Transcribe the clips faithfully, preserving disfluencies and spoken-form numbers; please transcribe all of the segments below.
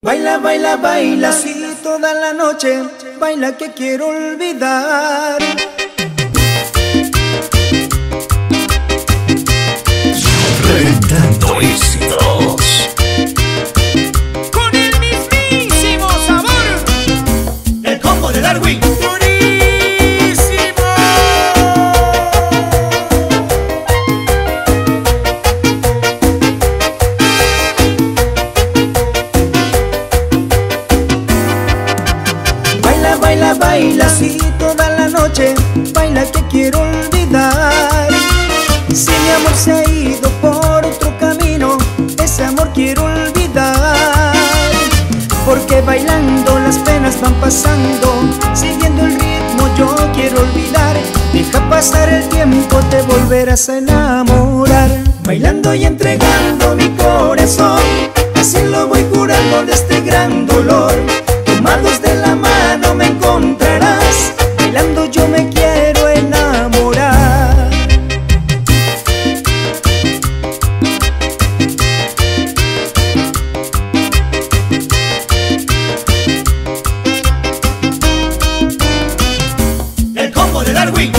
Baila, baila, baila, así toda la noche. Baila que quiero olvidar. Reventando éxitos. Con el mismísimo sabor. El combo de Darwin. ¡Buenísimo! Baila, baila, baila, así toda la noche. Baila que quiero olvidar. Si mi amor se ha ido por otro camino, ese amor quiero olvidar. Porque bailando las penas van pasando, siguiendo el ritmo yo quiero olvidar. Deja pasar el tiempo, te volverás a enamorar. Bailando y entregando mi corazón, así lo voy curando de este gran dolor. Tomados de la mano me encontrarás, bailando yo me quiero enamorar. El combo de Darwin.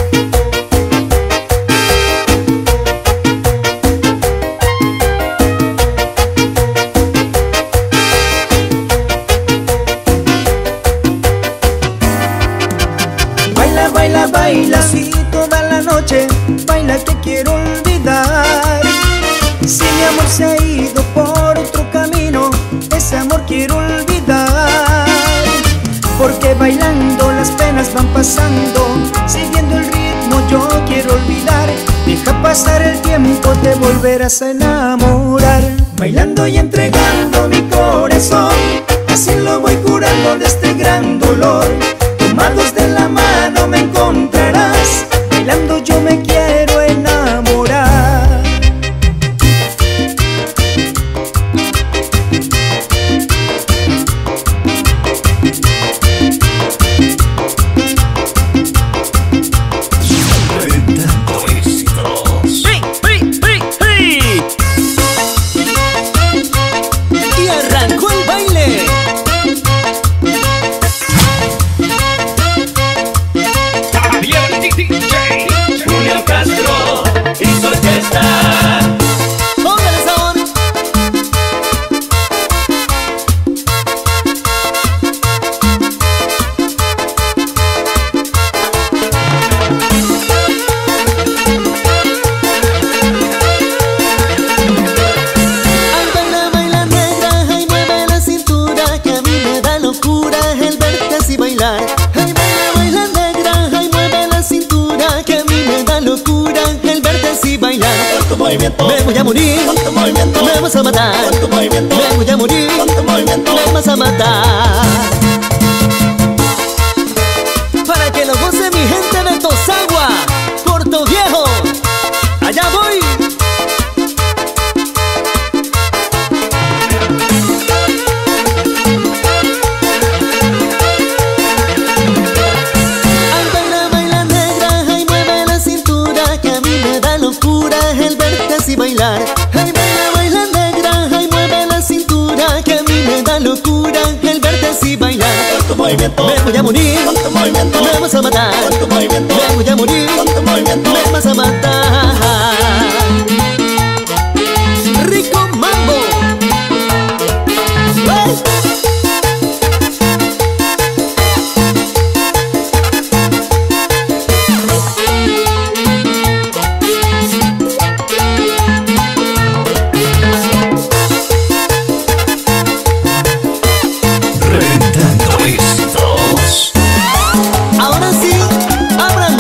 Baila, baila, baila, así toda la noche. Baila que quiero olvidar. Si mi amor se ha ido por otro camino, ese amor quiero olvidar. Porque bailando las penas van pasando, siguiendo el ritmo yo quiero olvidar. Deja pasar el tiempo, te volverás a enamorar. Bailando y entregando mi corazón, así lo voy curando de este gran dolor. Tomados de la mano me encontrarás, bailando yo me quiero enamorar. Reventando éxitos. ¡Hey, hey, hey, hey! Y arrancó el baile. Javier D J, Julio Castro y su orquesta. Póngale sabor. Ay, baila, baila negra, ay, mueve la cintura, que a mí me da locura el verte así bailar. Ay, baila, baila negra, ay, mueve la cintura, que a mí me da locura el verte así bailar. Con tu movimiento, Me voy a morir, con tu movimiento, me vas a matar. con tu movimiento, Me voy a morir, con tu movimiento. me vas a matar. Para que lo goce mi gente de Tosagua, Puerto Viejo, allá voy. Ay, baila, baila negra, ay, mueve la cintura, que a mí me da locura el verte así bailar. Ay, baila, baila negra, ay, mueve la cintura, que a mí me da locura el verte así bailar. Con tu movimiento, Me voy a morir, con tu movimiento, me vas a matar. con tu movimiento, Me voy a morir, con tu movimiento. me vas a matar. Rico Mambo. ¡Ay! Reventando éxitos. Ahora sí, abran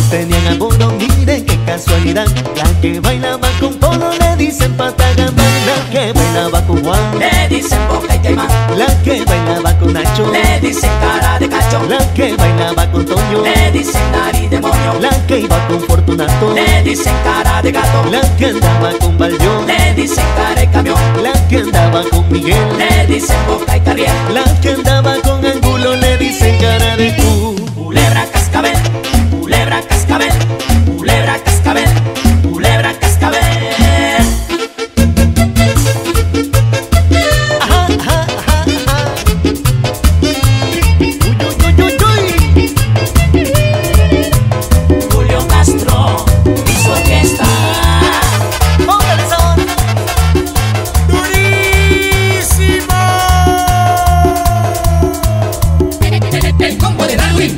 tenían apodo, miren qué casualidad. La que bailaba con Polo le dicen Patagamba. La que bailaba con Juan le dicen Boca y Caimán. La que bailaba con Nacho le dicen Cara de Cacho. La que bailaba con Toño le dicen Nariz de Moño. La que iba con Fortunato le dicen Cara de Gato. La que andaba con Balbión le dicen Cara de Camión. La que andaba con Miguel le dicen Boca y Carriel. La que andaba con Angulo le dicen Cara de Cu. Culebra Cascabel, culebra cascabel, culebra cascabel, culebra cascabel. Ajá, ajá, ajá, ajá. Uy, uy, uy, uy, uy. Julio Castro y su orquesta. Póngale sabor. ¡Durísimo! El, el combo de Darwin.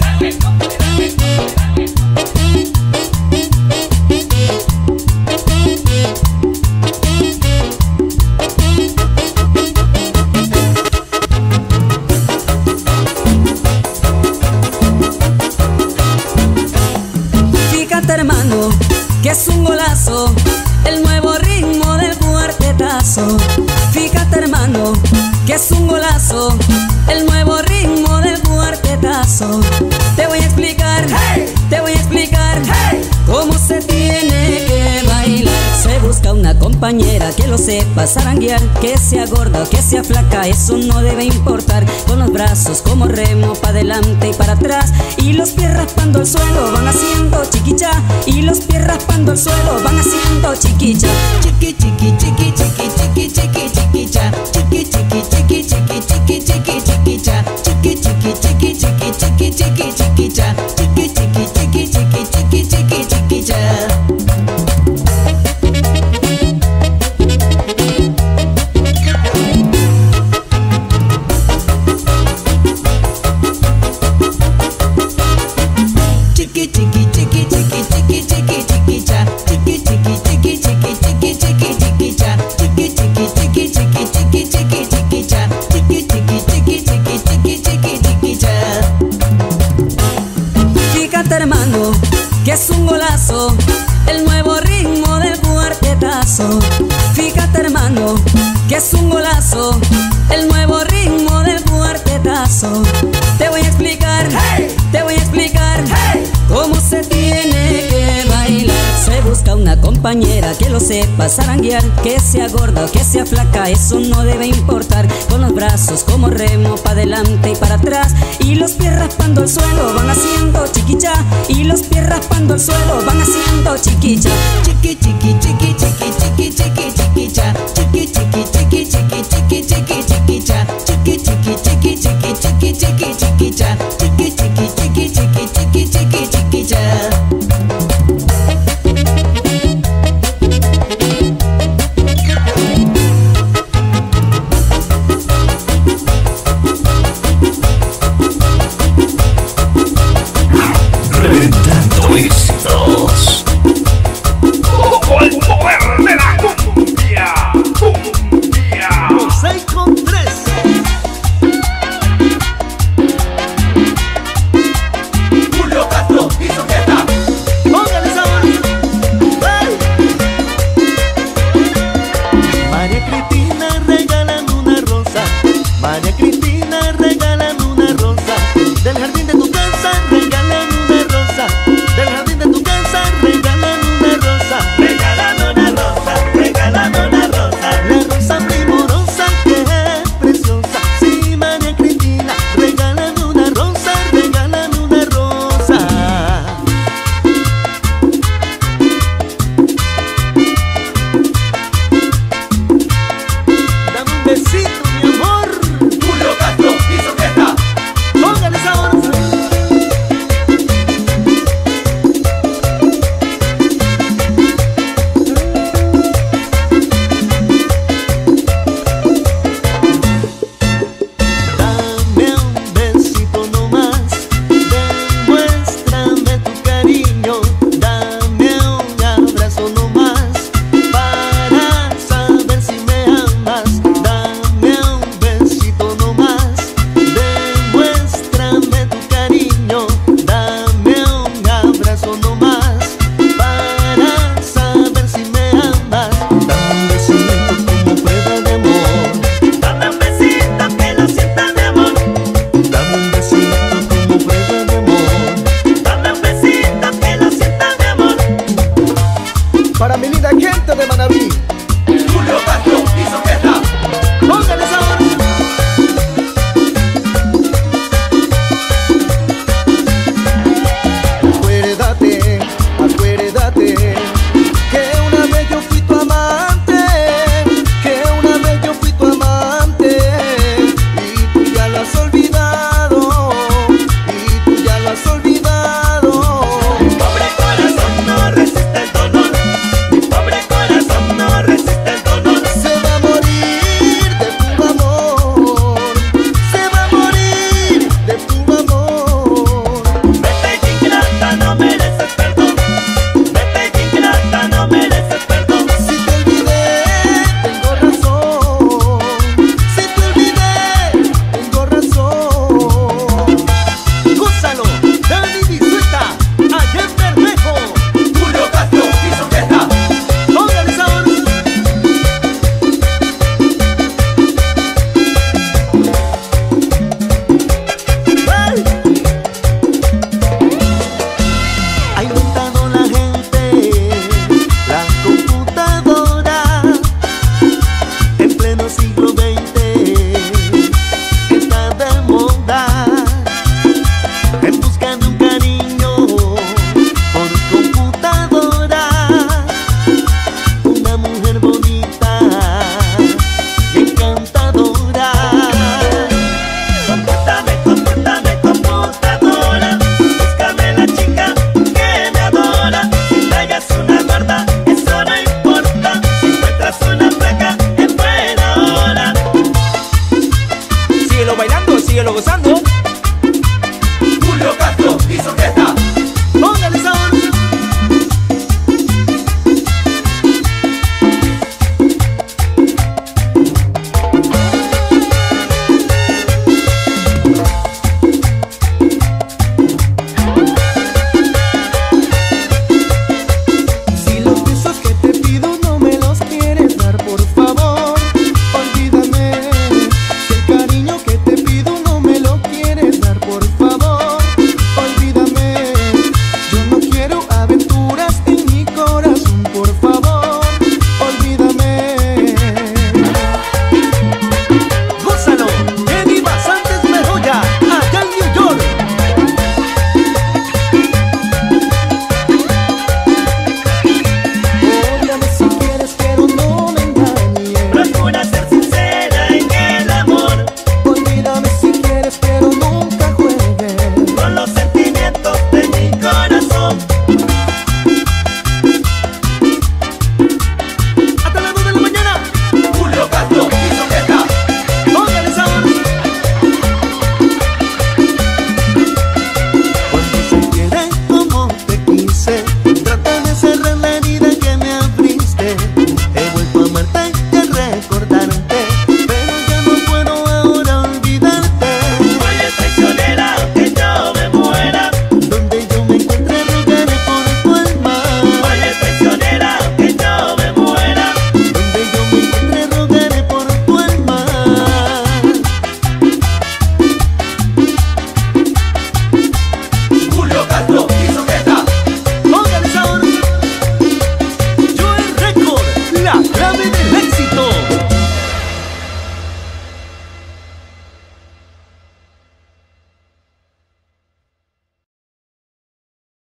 Fíjate, hermano, que es un golazo el nuevo ritmo del cuartetazo. Fíjate, hermano, que es un golazo el nuevo ritmo del cuartetazo. Te voy a explicar, Hey. te voy a explicar Hey. cómo se tiene que bailar. Se busca una compañera que lo sepa zaranguear, que sea gorda o que sea flaca, eso no debe importar. Con los brazos como remo para adelante y para atrás, y los pies raspando el suelo van haciendo chiquicha, y los pies raspando el suelo van haciendo chiquicha. Chiqui chiqui chiqui chiqui chiqui chiqui chiquicha. Chiqui chiqui chiqui chiqui chiqui chiqui chiquicha. Chiqui chiqui chiqui chiqui chiqui chiqui chiquicha. Chiqui chiqui chiqui chiqui chiqui chiqui chiquicha. Chiqui chiqui chiqui chiqui chiqui chiqui chiquicha. Chiqui chiqui chiqui chiqui chiqui chiqui chiquicha. Chiqui chiqui chiqui chiqui chiqui chiqui chiquicha. Chiqui chiqui chiqui chiqui chiqui chiqui chiquicha. Fíjate, hermano, que es un golazo el nuevo ritmo del cuartetazo. Fíjate, hermano, que es un golazo el nuevo ritmo del cuartetazo. Te voy a explicar, Hey. te voy a explicar Hey. cómo se tiene que bailar. Se busca una compañera que lo sepa zaranguear, que sea gorda o que sea flaca, eso no debe importar. Con los brazos como remo para adelante y para atrás, y los pies raspando el suelo van haciendo chiquicha, y los pies raspando el suelo van haciendo chiquicha. Chiqui chiqui chiqui chiqui chiqui chiqui chiquicha. Chiqui chiqui chiqui chiqui chiqui chiqui chiquicha. Chiqui chiqui chiqui chiqui chiqui chiqui chiquicha. Chiqui chiqui chiqui chiqui chiqui